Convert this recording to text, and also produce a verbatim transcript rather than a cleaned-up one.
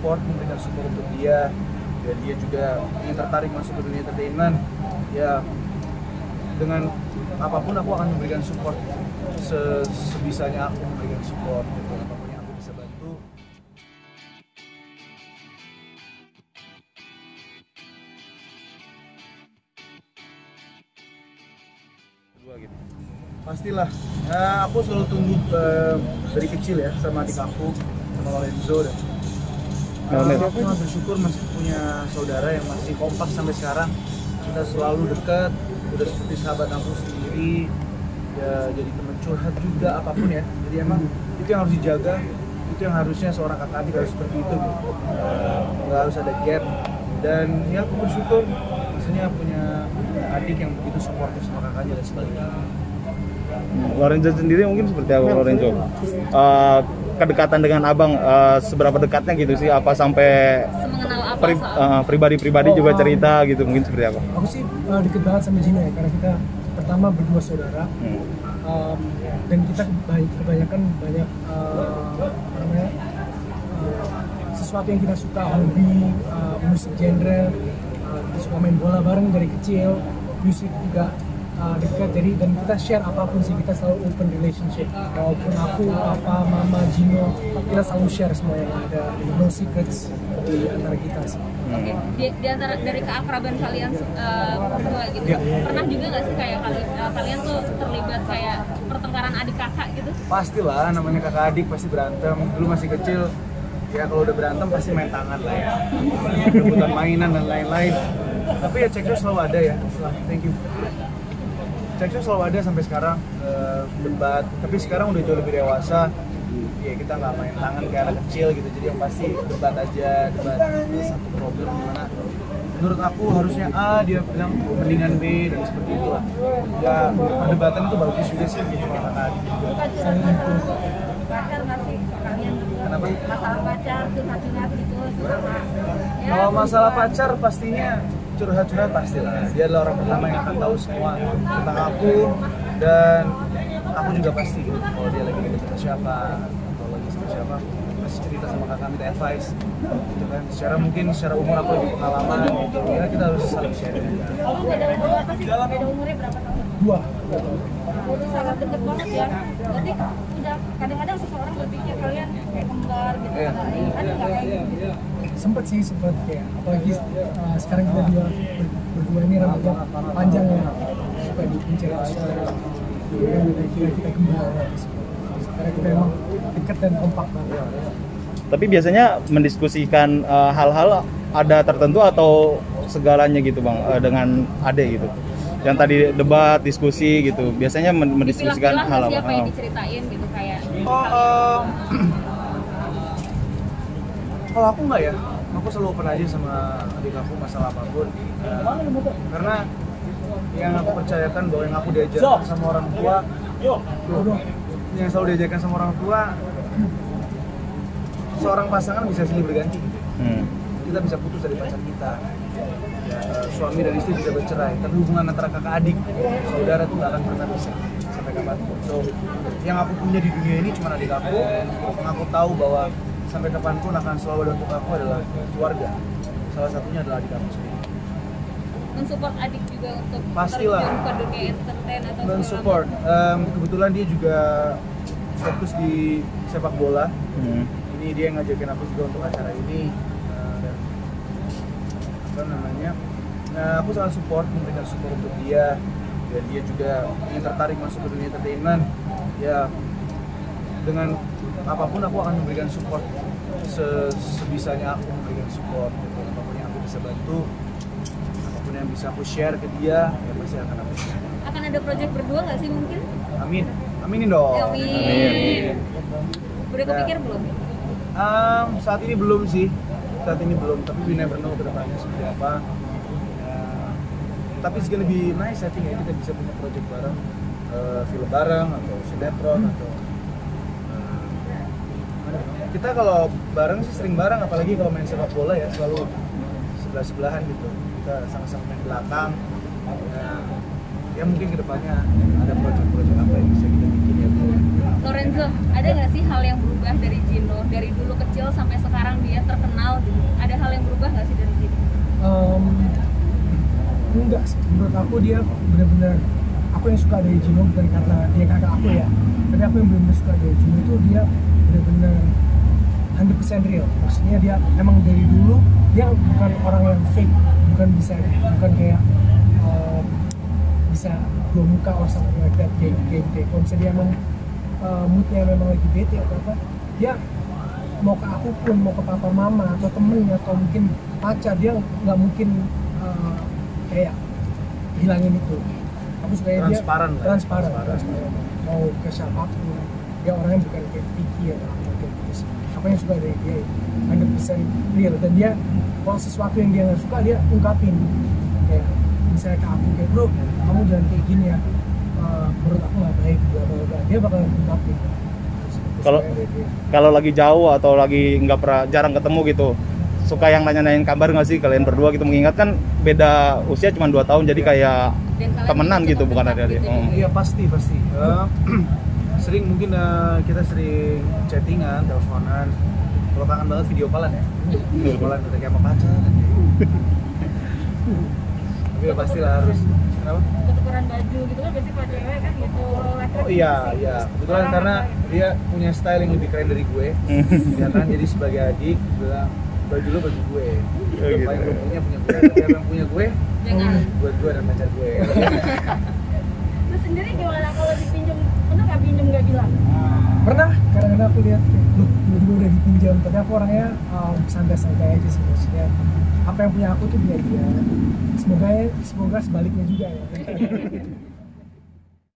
support, memberikan support untuk dia, dan dia juga ingin tertarik masuk ke dunia entertainment. Ya, dengan apapun aku akan memberikan support se sebisanya aku memberikan support gitu, apapun yang aku bisa bantu. Dua gitu. Pastilah. Nah, aku selalu tunggu uh, dari kecil ya sama adik aku, sama Lorenzo dan uh, aku sangat bersyukur masih punya saudara yang masih kompak sampai sekarang. Kita selalu dekat, udah seperti sahabat aku sendiri. Ya, jadi teman curhat juga apapun ya. Jadi emang itu yang harus dijaga, itu yang harusnya seorang kakak adik harus seperti itu gitu. Nggak harus ada gap. Dan ya aku bersyukur maksudnya punya adik yang begitu suportif sama kakaknya dan sebaliknya. Lorenzo sendiri mungkin seperti apa Lorenzo? Uh, kedekatan dengan abang uh, seberapa dekatnya gitu sih? Apa sampai pri, uh, pribadi-pribadi oh, juga cerita gitu mungkin seperti apa? Aku sih uh, deket banget sama Gina ya, karena kita pertama berdua saudara hmm. um, dan kita kebanyakan banyak uh, apa namanya uh, sesuatu yang kita suka, hobi, uh, musik genre, uh, kita suka main bola bareng dari kecil, musik juga uh, dekat, jadi dan kita share apapun sih, kita selalu open relationship, walaupun aku, papa, mama, Gino, kita selalu share semua yang ada, no secrets di antara kita sih. Oke, okay. di, di antara dari keakraban kalian uh, berdua gitu, ya. Pernah juga nggak sih kayak kali, uh, kalian tuh terlibat kayak pertengkaran adik kakak gitu? Pastilah, namanya kakak adik pasti berantem. Dulu masih kecil, ya kalau udah berantem pasti main tangan lah ya, rebutan mainan dan lain-lain. Tapi ya Cekco selalu ada ya. Thank you. Cekco selalu ada sampai sekarang, uh, debat. Tapi sekarang udah jauh lebih dewasa. Ya kita nggak main tangan kayak anak kecil gitu, jadi yang pasti debat aja, debat satu problem gimana menurut aku harusnya A, dia bilang mendingan B, dan seperti itulah. Ya perdebatan itu bagus juga sih gitu anak-anak. Pacar nggak sih kalian? Kenapa? Masalah pacar, curhat-curhat gitu sama ya, kalau masalah pacar pastinya curhat-curhat pastilah. Dia adalah orang pertama yang akan tahu semua tentang aku, dan aku juga pasti gitu kalau dia lagi deket sama siapa atau lagi sama siapa masih cerita sama kakak, minta advice gitu kan. Secara mungkin secara umur aku lebih pengalaman gitu ya, kita harus saling sharing. Oh, beda umur apa sih? Beda umurnya berapa tahun? Dua. Udah sangat deket banget ya. Berarti udah kadang-kadang seseorang berpikir kalian kayak kembar gitu. Iya. Ada nggak kayak gitu? Sempet sih, sempet kayak apalagi uh, sekarang kita dua ber, berdua ini rambutnya panjang ya, suka dipincir kita kita kembar karena kita emang dekat dan kompak banget. Tapi biasanya mendiskusikan uh, hal-hal ada tertentu atau segalanya gitu bang, uh, dengan Ade gitu, yang tadi debat diskusi gitu, biasanya mendiskusikan hal apa? Siapa yang diceritain gitu kayak Oh, um, kalau aku nggak ya, aku selalu open aja sama adik aku masalah apapun. Uh, karena yang aku percayakan bahwa yang aku diajarkan sama orang tua, tuh, yang selalu diajarkan sama orang tua, seorang pasangan bisa silih berganti. Hmm. Kita bisa putus dari pacar kita, ya, suami dan istri bisa bercerai, tapi hubungan antara kakak adik, saudara tuh nggak akan pernah bisa sampai kapanpun. So, yang aku punya di dunia ini cuma adik aku, yang aku tahu bahwa sampai kapanpun akan selalu ada untuk aku adalah keluarga. Salah satunya adalah adik aku sendiri. mensupport adik juga untuk pastilah terjun ke dunia entertain atau mensupport. Um, kebetulan dia juga fokus di sepak bola. Hmm. Ini dia yang ngajakin aku juga untuk acara ini. Uh, dan apa namanya? Nah, aku sangat support, memberikan support untuk dia, dan dia juga ingin tertarik masuk ke dunia entertainment. Ya, dengan apapun aku akan memberikan support se sebisanya aku memberikan support. Gitu. Apapun yang aku bisa bantu, apapun yang bisa aku share ke dia, ya pasti akan aku share. Akan ada project berdua nggak sih mungkin? Amin, aminin dong. Amin. Amin. Udah kepikir belum? Um, saat ini belum sih, saat ini belum. Tapi we never know ke depannya seperti apa. Ya, tapi it's gonna be nice, I think ya, kita bisa punya project bareng, uh, film bareng atau sinetron hmm. atau uh, kita kalau bareng sih sering bareng, apalagi kalau main sepak bola ya selalu sebelah sebelahan gitu. Kita sama-sama main belakang. Ya, ya mungkin kedepannya ada project-project apa yang bisa kita bikin ya bro. Lorenzo, ada nggak sih hal yang berubah dari Gino dari dulu kecil sampai sekarang dia terkenal enggak sih, menurut aku dia benar-benar, aku yang suka dari Gino bukan karena dia kakak aku ya, tapi aku yang benar-benar suka dari Gino itu dia benar-benar one hundred percent real. Maksudnya dia emang dari dulu dia bukan orang yang fake, bukan bisa bukan kayak uh, bisa dua muka or something like that, kayak kayak kayak kalau misalnya dia emang uh, moodnya memang lagi bete atau apa, dia mau ke aku pun, mau ke papa mama atau temen atau mungkin pacar, dia nggak mungkin uh, kayak hilangin itu. Aku suka dia Transparan lah. transparan, transparan. Mau ke siapapun, dia orangnya bukan kayak picky atau apa kayak gitu sih. Apa yang suka dari dia one hundred percent real, dan dia kalau sesuatu yang dia nggak suka dia ungkapin. Kayak misalnya ke aku kayak, bro kamu jangan kayak gini ya, uh, menurut aku nggak baik, bla bla bla, dia bakal ungkapin. Kalau kalau lagi jauh atau lagi nggak pernah, jarang ketemu gitu, suka yang nanya-nanyain kabar nggak sih kalian berdua gitu, mengingat kan beda usia cuma dua tahun, jadi kayak temenan gitu, bukan ada dia. Oh. Iya pasti pasti. Uh, sering mungkin uh, kita sering chattingan, teleponan. Kalau kangen banget video callan ya. Video callan udah kayak sama pacar. Tapi ya pastilah harus. Kenapa? Ketukeran baju gitu kan biasanya kalau cewek kan gitu. Oh iya iya. Kebetulan karena dia punya style yang lebih keren dari gue. Ya kan, jadi sebagai adik bilang baju lu baju gue. Oh, gitu. Paling belum punya punya gue. Tapi yang punya gue Jangan. buat gue dan pacar gue. Lu sendiri gimana kalau dipinjam? Pernah nggak pinjam nggak bilang? Pernah, kadang-kadang aku lihat kayak, loh tiba-tiba udah dipinjam, tapi aku orangnya um, santai-santai aja sih, maksudnya apa yang punya aku tuh punya dia, semoga ya, semoga sebaliknya juga ya.